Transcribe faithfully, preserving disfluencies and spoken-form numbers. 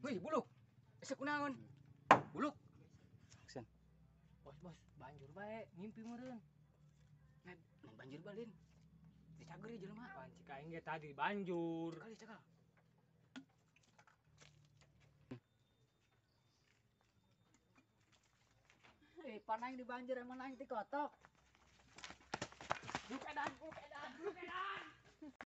Wih, buluk. Ese kunaon? Buluk. Aksen. Bos, bos, banjur bae, ngimpi meureun. Nah, nah banjir balin. Dicager ya jelema. Panci kaing ge tadi banjur. Kali cakal. Eh, panang di banjir emang nang di kotok. Buluk edan, buluk edan, buluk edan.